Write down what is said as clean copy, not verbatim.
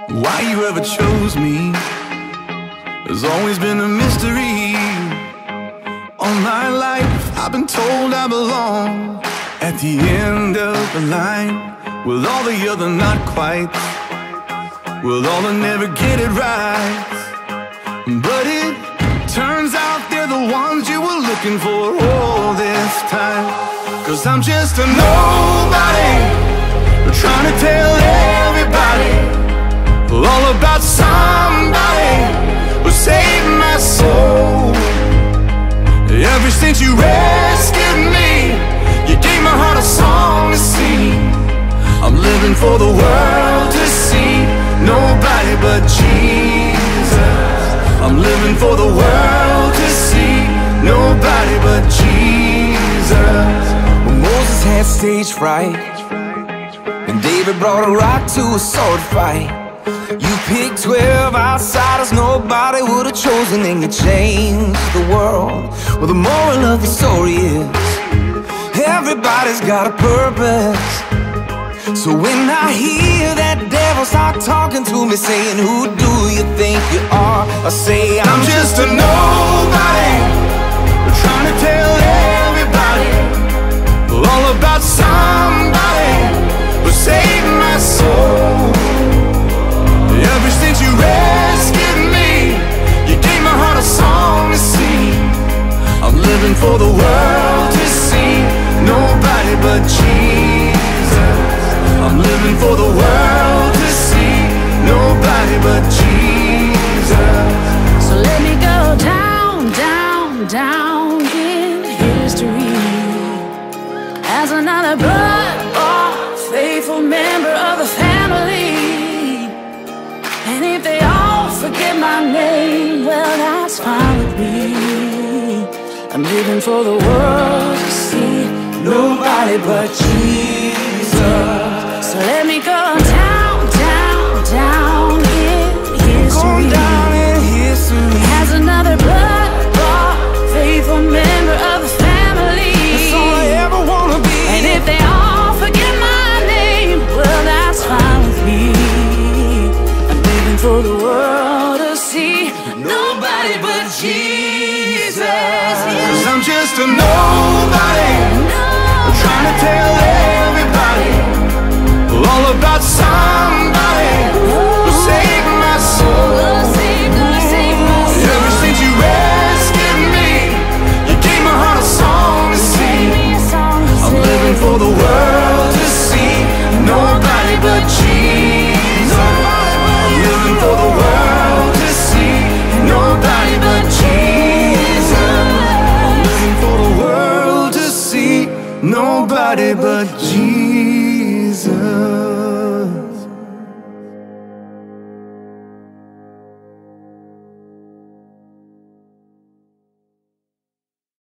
Why you ever chose me has always been a mystery. All my life I've been told I belong at the end of the line, with all the other not quite, with all the never get it right. But it turns out they're the ones you were looking for all this time. 'Cause I'm just a nobody, trying to tell everybody all about somebody who saved my soul. Ever since you rescued me, you gave my heart a song to sing. I'm living for the world to see, nobody but Jesus. I'm living for the world to see, nobody but Jesus. When Moses had stage fright and David brought a rock to a sword fight, you picked 12 outsiders nobody would have chosen, and you changed the world. Well, the moral of the story is everybody's got a purpose. So when I hear that devil start talking to me saying, who do you think you are? I say, I'm just a nobody, trying to tell everybody all about somebody who saved my soul. Ever since you rescued me, you gave my heart a song to sing. I'm living for the world to see, nobody but Jesus. I'm living for the world to see, nobody but Jesus. So let me go down, down, down in history as another blood-bought, faithful member of the family. And if they all forget my name, well, that's fine with me. I'm living for the world to see, nobody but Jesus. So let me go down, down, down in history, down in history as another blood-bought, faithful member of the family. That's all I ever wanna be. And if they all forget my name, well, that's fine with me. For the world to see, nobody but Jesus. 'Cause I'm just a nobody, trying to tell everybody all about somebody who saved my soul. Ever since you rescued me, you gave my heart a song to sing. I'm living for the world to see, nobody but Jesus. Living for the world to see, nobody but Jesus. I'm living for the world to see, nobody but Jesus.